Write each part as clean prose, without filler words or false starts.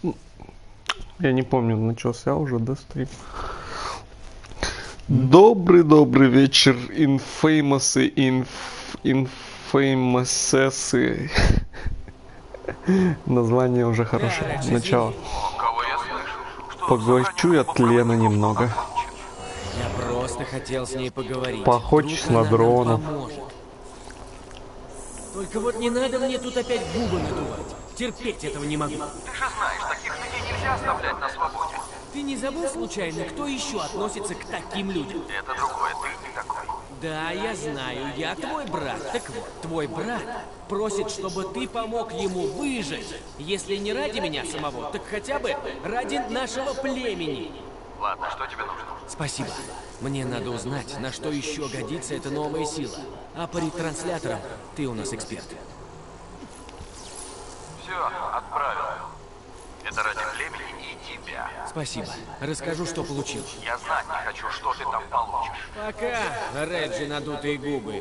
Я не помню, начался уже, да, стрим? Добрый вечер, инфеймосы, инфеймосесы. Название уже хорошее. Начало. Кого я слышу? Что Поглощу я тлена немного. Я просто хотел с ней поговорить. Поохочусь Вдруг на она нам дрону. поможет. Только вот не надо мне тут опять губы надувать. Терпеть этого не могу. Ты же знаешь, таких людей нельзя оставлять на свободе. Ты не забыл случайно, кто еще относится к таким людям? Это другое, ты не такой. Да, я знаю, я твой брат. Так вот, твой брат просит, чтобы ты помог ему выжить. Если не ради меня самого, так хотя бы ради нашего племени. Ладно, что тебе нужно? Спасибо. Мне надо узнать, на что еще годится эта новая сила. А по ретрансляторам ты у нас эксперт. Все, отправил. Это ради племени и тебя. Спасибо. Расскажу, что получил. Я знать не хочу, что ты там получишь. Пока, Реджи, надутые губы.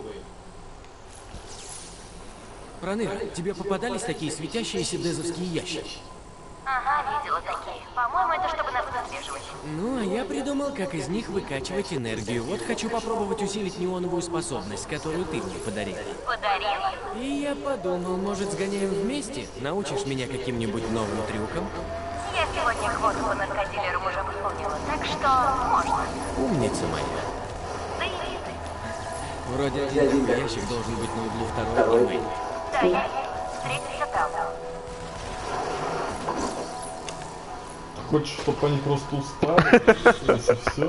Проныр, тебе попадались такие светящиеся дезовские ящики? Ага, видела такие. По-моему, это чтобы нас выслеживать. Ну, а я придумал, как из них выкачивать энергию. Вот хочу попробовать усилить неоновую способность, которую ты мне подарил. Подарил? И я подумал, может, сгоняем вместе? Научишь меня каким-нибудь новым трюкам? Я сегодня квоту по наркодилерам уже выполнила, так что можно. Умница моя. Да иди ты. Вроде один такой ящик должен быть на углу второго и мейн. Да, я есть. Встретимся там. Хочешь, чтобы они просто устали? Если все.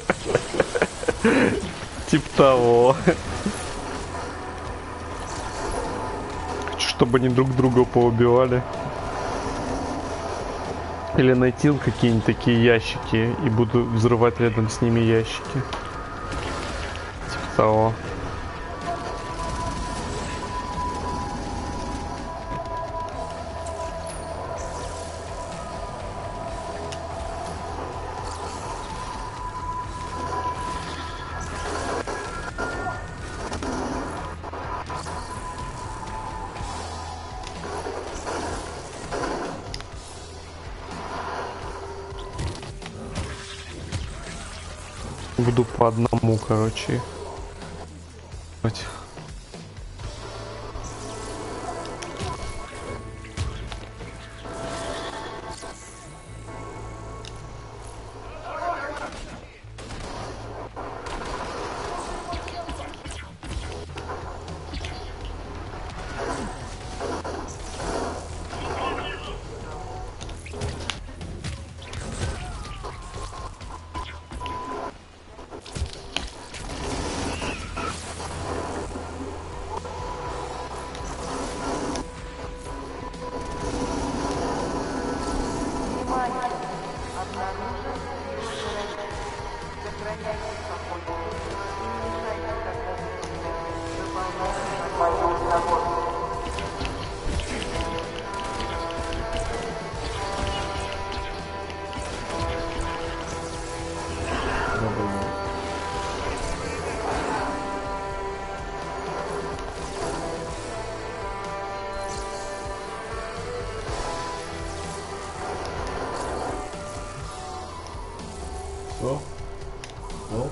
Тип того. Хочу, чтобы они друг друга поубивали. Или найти какие-нибудь такие ящики и буду взрывать рядом с ними ящики. Типа того. Буду по одному, короче. Все? Ну?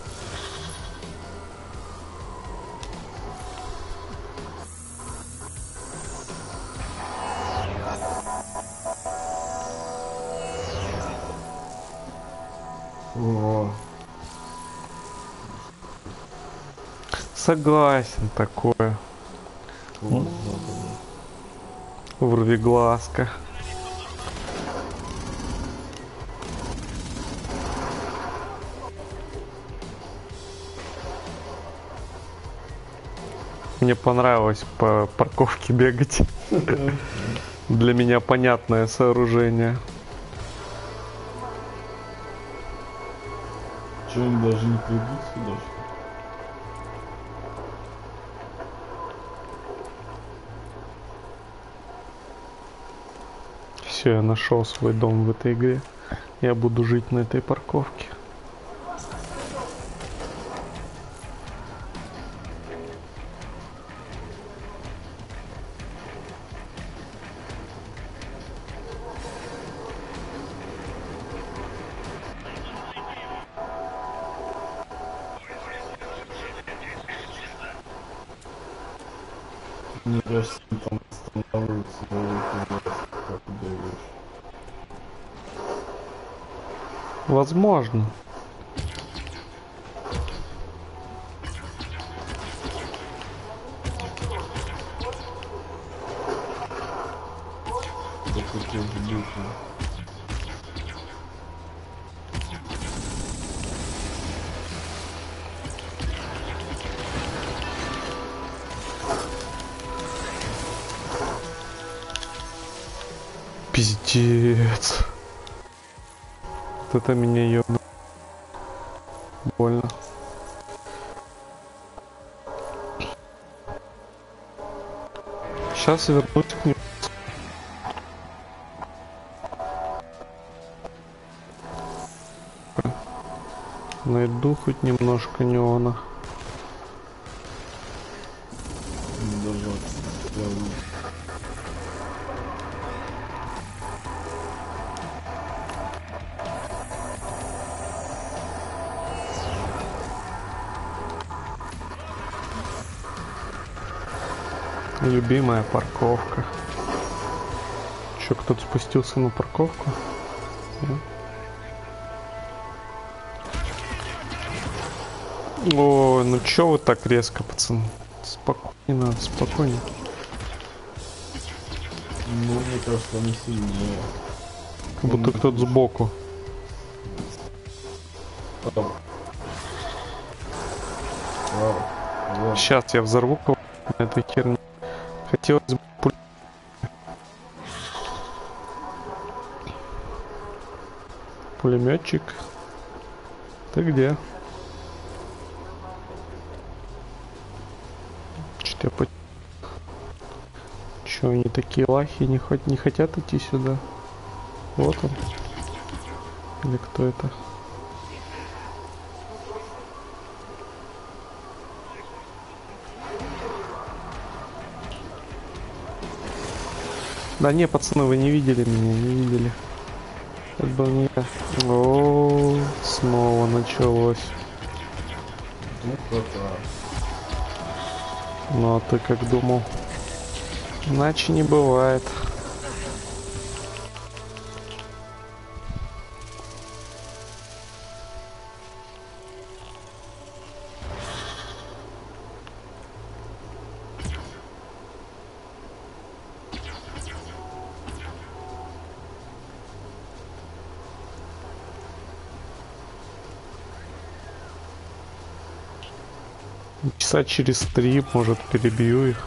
О, Согласен, такое. ладно. Урвиглазка. Мне понравилось по парковке бегать. Для меня понятное сооружение. Че, они даже не придут сюда, что ли? Все, я нашел свой дом в этой игре. Я буду жить на этой парковке. Мне кажется, там останавливаются как ты бегаешь. Возможно. Да как я забыл. Пиздец. Вот это меня ёбнуло. Больно. Сейчас я вернусь к нему. Найду хоть немножко неона. Даже прям Любимая парковка. Чё, кто-то спустился на парковку? Да? Ой, ну чё вы так резко, пацаны? Спокойно надо, спокойно. ну, мне кажется, они сильнее. Как будто кто-то сбоку. Вау. Вот. Сейчас я взорву кого-то на этой херне. Хотелось бы пулеметчик. Ты где? Что-то я Чё, они такие лахи не хотят идти сюда? Вот он. Или кто это? Да не, пацаны, вы не видели меня, не видели. Это был не я. О, снова началось. Ну, кто-то. Ну а ты как думал? Иначе не бывает. Часа через 3, может, перебью их.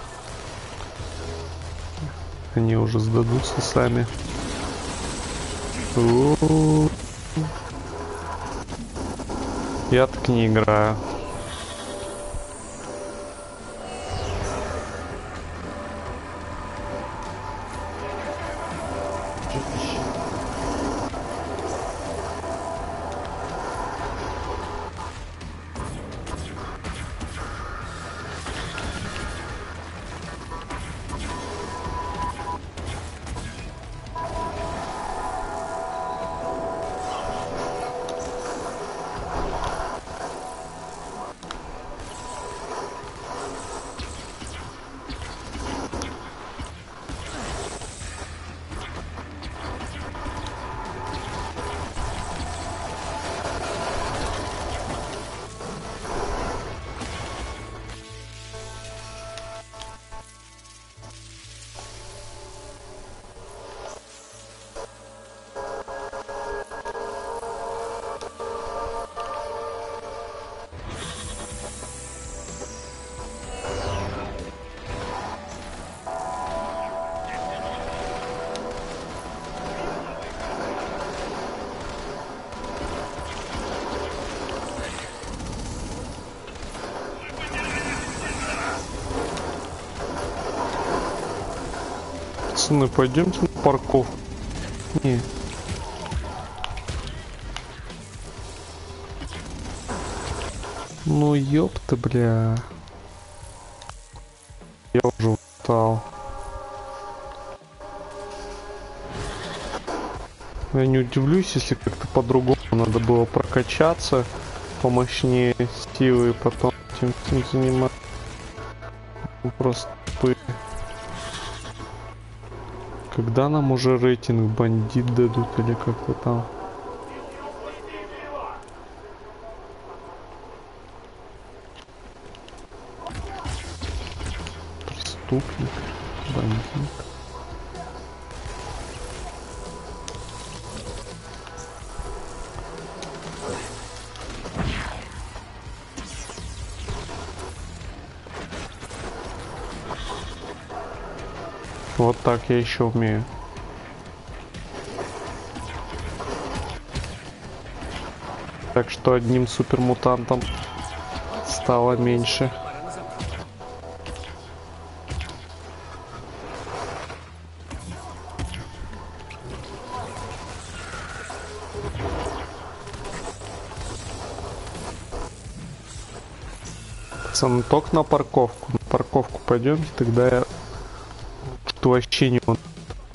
Они уже сдадутся сами. У-у-у. Я так не играю. Пацаны, пойдемте на парковку. Не. Ну ёпта, бля. Я уже устал. Я не удивлюсь, если как-то по-другому надо было прокачаться помощнее силы и потом этим заниматься. Просто Когда нам уже рейтинг бандит дадут или как-то там? Преступник, бандит. Вот так я еще умею. Так что одним супермутантом стало меньше. Пацаны, только на парковку. На парковку пойдемте, тогда я что вообще не он.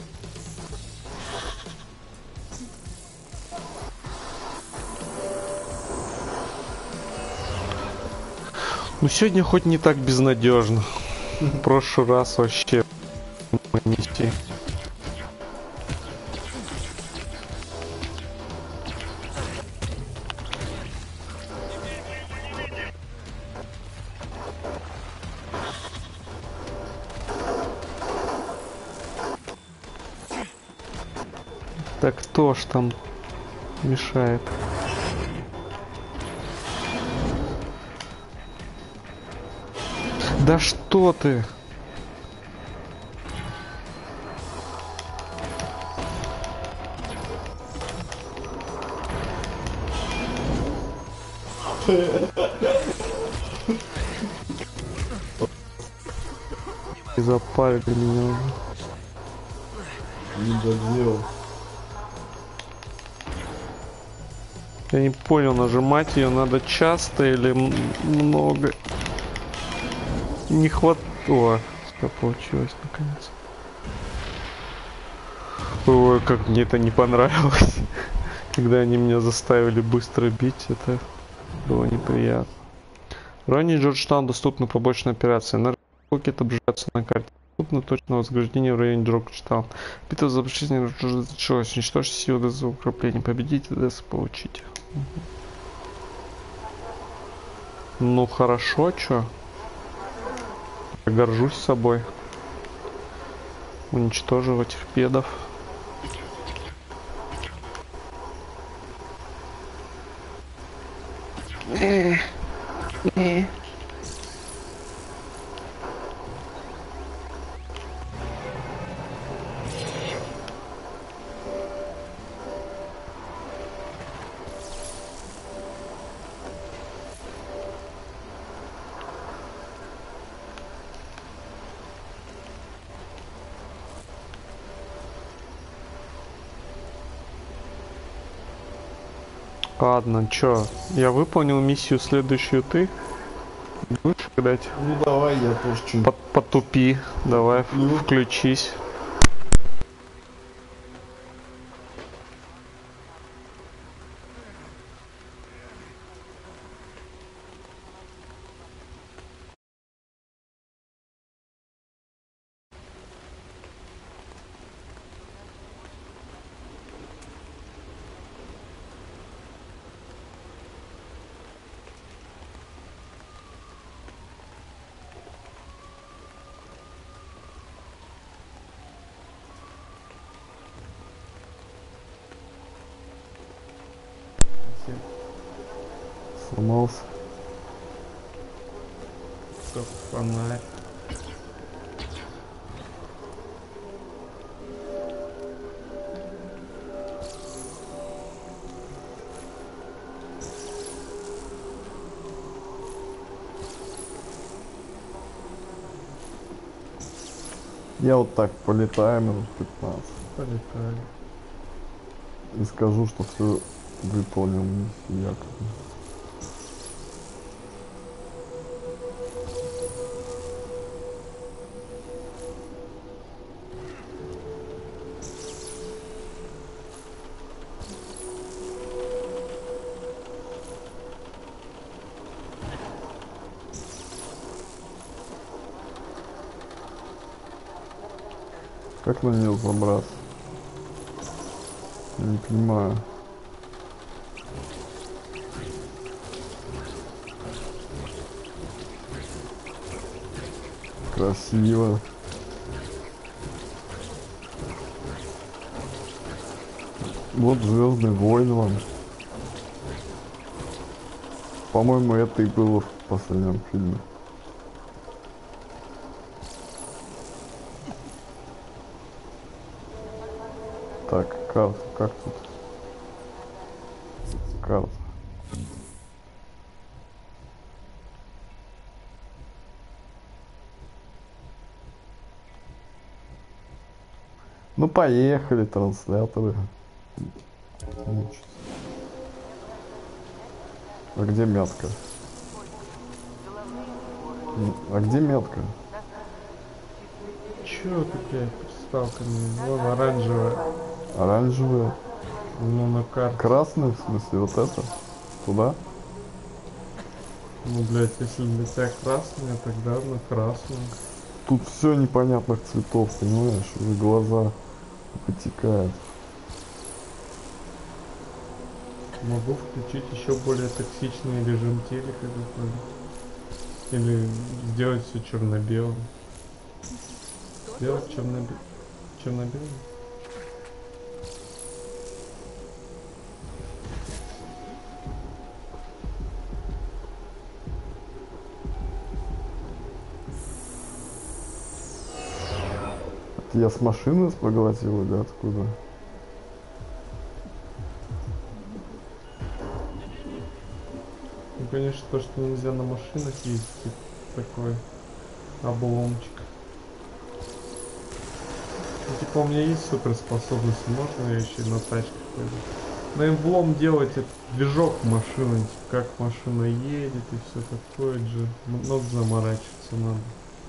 Ну сегодня хоть не так безнадежно. В прошлый раз вообще нести. Так кто ж там мешает? Да что ты? Запарили меня уже. Не додел. Я не понял, нажимать ее надо часто или много? Не хватало. Все получилось наконец. Ой, как мне это не понравилось. Когда они меня заставили быстро бить, это было неприятно. В районе Джорджтаун доступны побочные операции. Наркотики отображаются на карте. Доступно точное возграждение в районе Джорджтаун. Битва за обращение началась. Уничтожьте силы ДС укрепления. Победите ДС, получите. Ну хорошо, чё? Я горжусь собой. Уничтожив этих педов. Ладно, чё? Я выполнил миссию, следующую ты. Будешь играть? Ну давай, я тоже что-нибудь. Потупи. Давай, включись. Сломался. Как фонарь. Я вот так полетаю минут 15. Полетали. И скажу, что все выполнил миссию якобы. Как на нее забраться? Не понимаю. Красиво. Вот Звездный войн вам. По-моему, это и было в последнем фильме. Так, карта, как тут? Карта. Ну поехали, трансляторы. Мучиться. А где метка? А где метка? Чё такая приставка? Вон оранжевая. Оранжевая. Ну на карте. Красная, в смысле, вот это? Туда? Ну, блядь, если для тебя красная, тогда на красную. Тут все непонятных цветов, понимаешь? Уже глаза потекают. Могу включить еще более токсичный режим телека какой-нибудь. Или сделать все черно-белым. Сделать черно-белым. Это я с машины поглотил или откуда? Ну, конечно, то, что нельзя на машинах ездить, такой обломчик. Ну, типа, у меня есть суперспособности, можно я еще и на тачках пойду. На эмблом делать это движок машины, типа, как машина едет и все такое же. Много заморачиваться надо.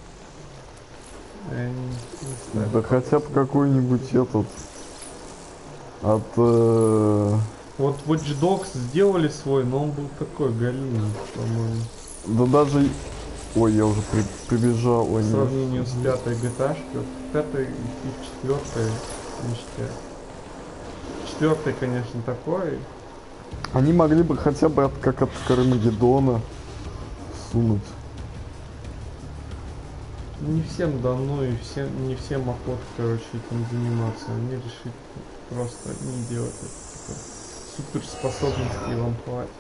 Не ставят. Да хотя бы какой-нибудь этот от Вот Watch Dogs сделали свой, но он был такой галимый, по-моему. да даже ой, я уже прибежал, ой, По нет. сравнению с пятой GTA, вот пятой и четвертой ништяк. Четвертый, конечно, такой. Они могли бы хотя бы как от Кармагеддона сунуть. Не всем дано и не всем охота, короче, этим заниматься. Они решили просто не делать это. Типа, суперспособностей вам хватит.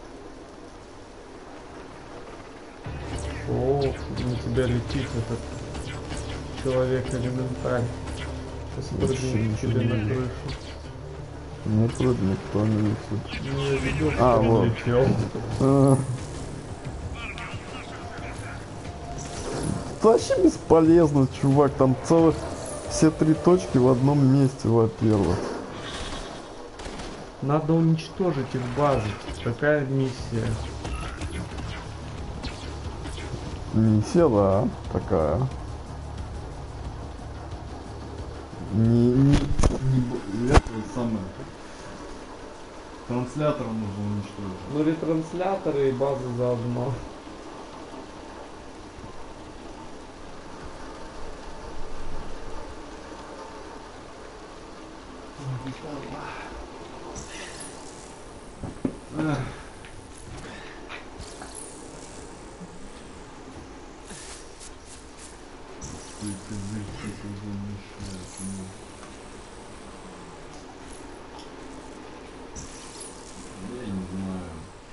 О, на тебя летит этот человек-элементаль. Сейчас прыгнет к тебе на крышу. Нет, вроде никто не летит. Не, видел, А, что он вот. летел. Это вообще бесполезно, чувак. Там целых все 3 точки в одном месте, во-первых. Надо уничтожить их базы. Такая миссия. Миссия, да, такая. Это самое. Транслятор нужно уничтожить. Ну, ретрансляторы и базы заодно. Я не знаю.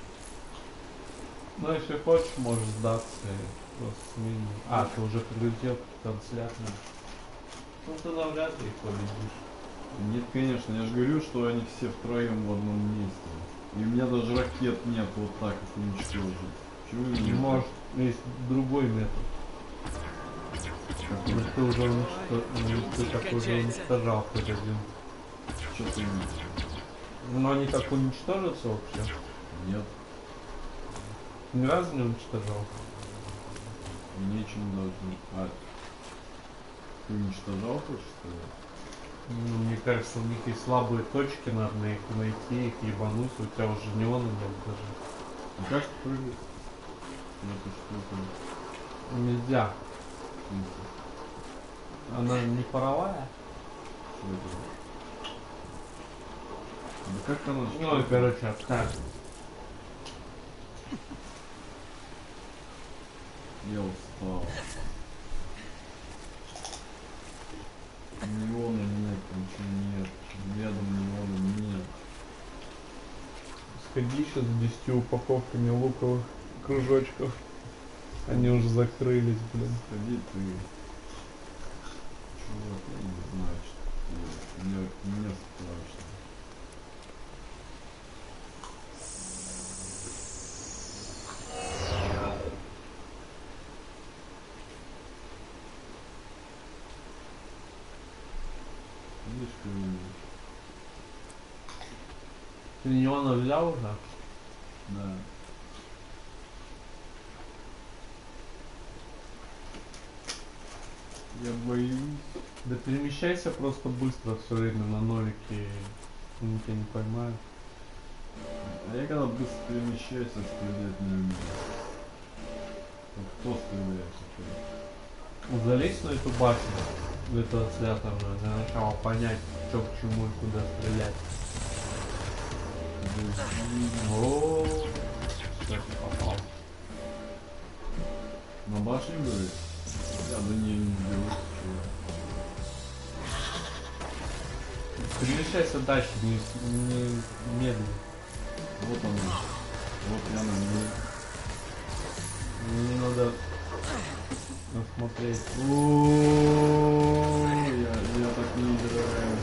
Ну, если хочешь, можешь сдаться и просто сменить. А, ты уже прилетел к транслятору. Ну, ты навряд ли их победишь. Нет, конечно, я же говорю, что они все втроем в одном месте. И у меня даже ракет нет вот так их уничтожить. Чего я не Может, есть другой метод. Какой? Может, ты уже ты так уже уничтожал хоть один. Что ты не... Но они так уничтожатся вообще? Нет, Ни разу не уничтожал. нечем даже. А, ты уничтожал, хочешь сказать? Ну, мне кажется, у них есть слабые точки, надо на их найти, их ебануть, у тебя уже неона нет даже. А как прыгать? Это что-то... Нельзя. Она не паровая? это. Да как она... Ну и короче, так. Я устал. Неона нет, ничего нет. Рядом неона нет. Сходи сейчас с 10 упаковками луковых кружочков. Они уже закрылись, блин. Сходи ты. Чувак, я не знаю, что делать. Мне страшно. Слишком... Ты неона взял уже? Да. Я боюсь. Да перемещайся просто быстро все время на нолике, и они тебя не поймают. А я когда быстро перемещаюсь, я стрелять не умею. Вот кто стреляет сейчас? Залезь на эту башню, в эту освятованную, для начала понять, что к чему и куда стрелять. О, кстати, попал. На башне говорит? Я до нее не доберусь. Перемещайся дальше, не медленно. Вот он. Вот я на ней. Не надо смотреть. О, я так не играю.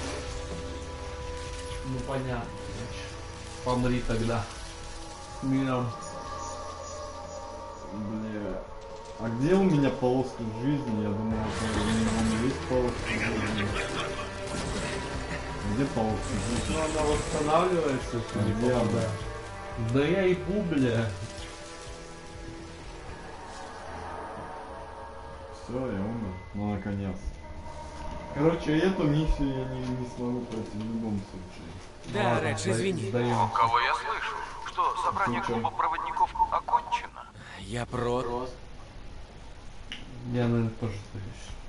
Ну понятно. Помри тогда. Миром. Бля. А где у меня полоски жизни? Я думал, у меня есть полоски жизни. Где полоски жизни? Ну она восстанавливается, если не Где она? попадает. Да я ебу, бля. Все, я умер. Ну наконец. Короче, эту миссию я не смогу пройти в любом случае. Да, Редж, извини. О, кого я слышу? Что, собрание клуба проводников окончено? Я про... Я, наверное, тоже сдаюсь.